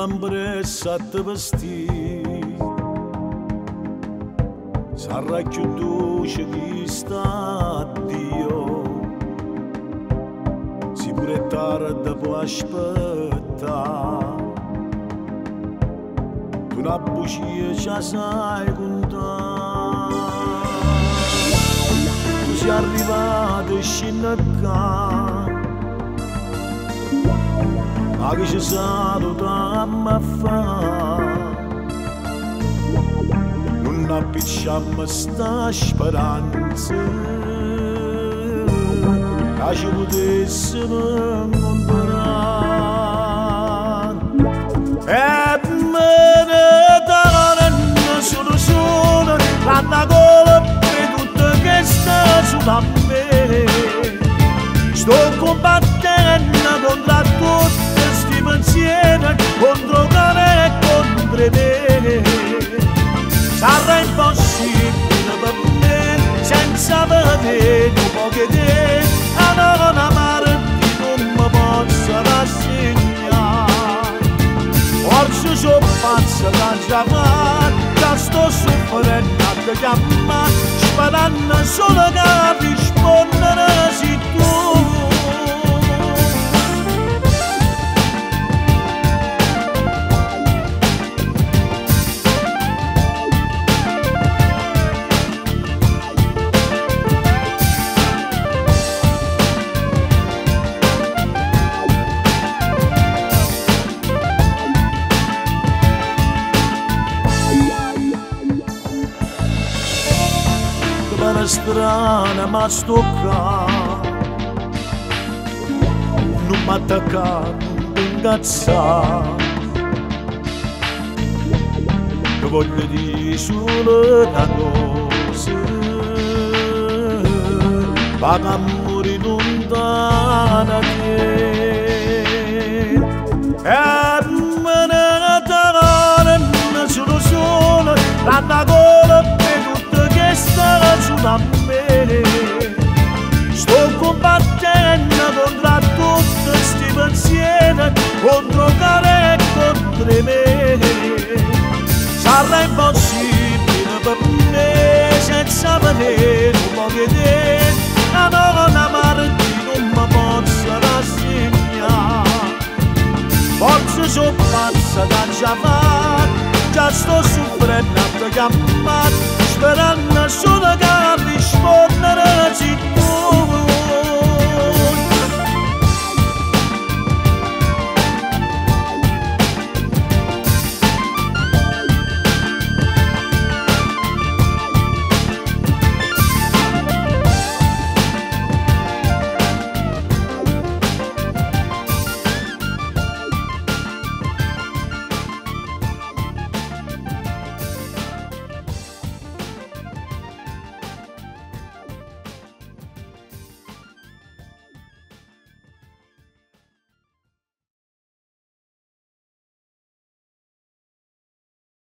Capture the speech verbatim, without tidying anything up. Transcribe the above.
m'han pressat vestì, sarà chiuduce chi sta Dio, si pure tarda può aspettare, tu una bugia già sai contare, tu sei arrivato scino qua, ma che ci salutiamo a fare, non appicciamo sta speranza che ci potessimo incontrare. E me ne danno solo solo l'anna cola per tutto che sta su da me, sto combattendo contro tutti sti pensieri, contro cane e contro me. Sarà impossibile per me senza vedere un po' che te, a non amarti non mi posso rassegnare. Forse sono pazzo da già fare, già sto soffrendo a te chiamare, sperando solo che rispondersi tu. Una strana ma stocca, non mi attacca, non ti incazzare, che voglio dire solo una cosa, va a morire lontana da te, e me ne danno solo solo l'anna cola sta su da me, sto combattendo contro tutti sti pensieri, contro care e contro me. Sarà impossibile per me senza vedere un po' che te, a non amarti non mi posso rassegnare. Forse sono pazza da già fare, già sto soffrendo a te chiamare, sperando solo che rispondere